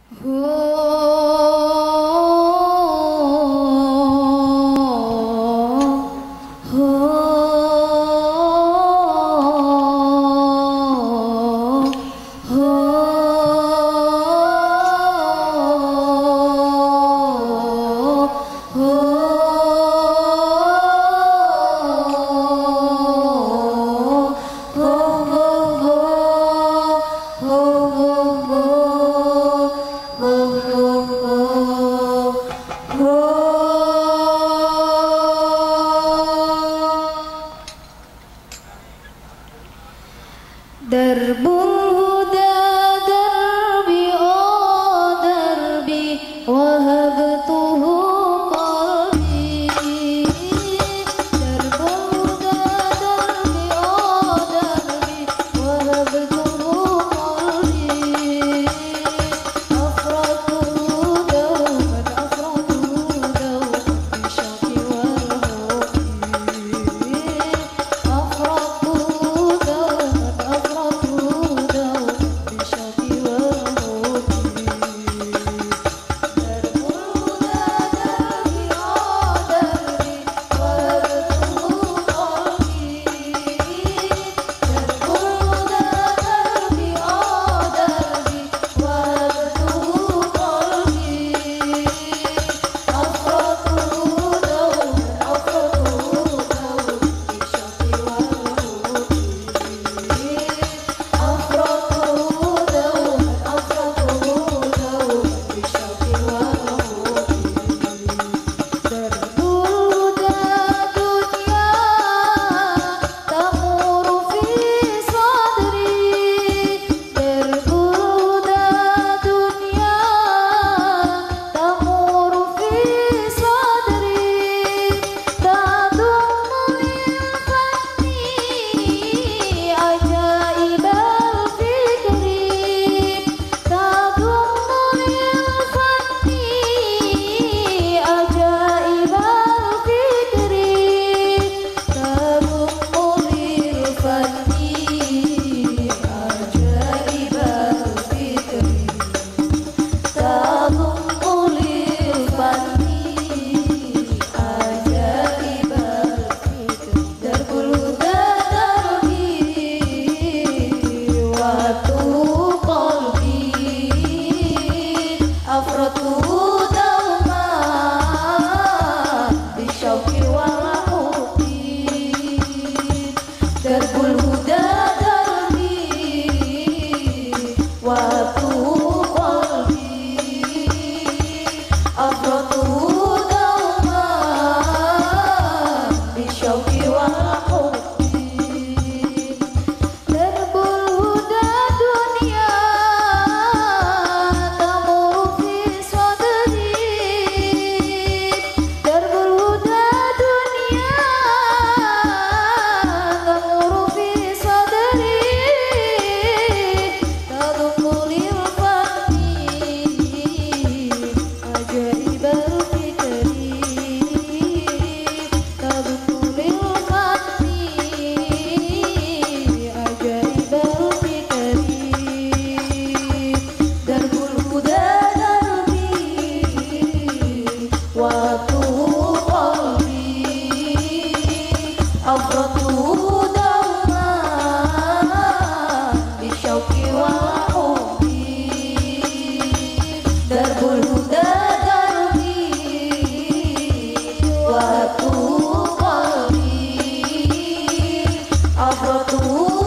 Darbul huda darbi oh darbi wahabtuhu qalbi. Darbul huda darbi oh darbi wahabtuhu qalbi. Afratuhu dawman afratuhu dawman bisyaqi wal hubbi. Afratuhu dawman afratuhu dawman bisyaqi wal hubbi. Darbul huda darbi oh darbi wahabtuhu qalbi. Darbul huda darbi oh darbi wahabtuhu qalbi. Afratuhu dawman afratuhu dawman bisyaqi wal hubbi. Afratuhu dawman afratuhu dawman bisyaqi wal hubbi. Darbul huda dunya tamuru fi sadri. Darbul huda dunya tamuru fi sadri. Tadummu lil fani ajaibal fikri. Tadummu lil fani ajaibal fikri. Tadummu lil fani ajaibal fikri. Tadummu lil fani ajaibal fikri. Darbul huda darbi watuhu qalbi. Afratuhu dawman bisyaqi wal hubbi. Darbul huda darbi watuhu qalbi. Afratuhu dawman bisyaqi wal hubbi. Darbul huda dunya tamuru fi sadri. Darbul huda dunya tamuru fi sadri. Tadummu lil fani ajaibal fikri. Tadummu lil fani ajaibal fikri. Darbul huda darbi watuhu qalbi. Afratuhu dawman bisyaqi wal hubbi. Darbul huda darbi watuhu qalbi. Afratuhu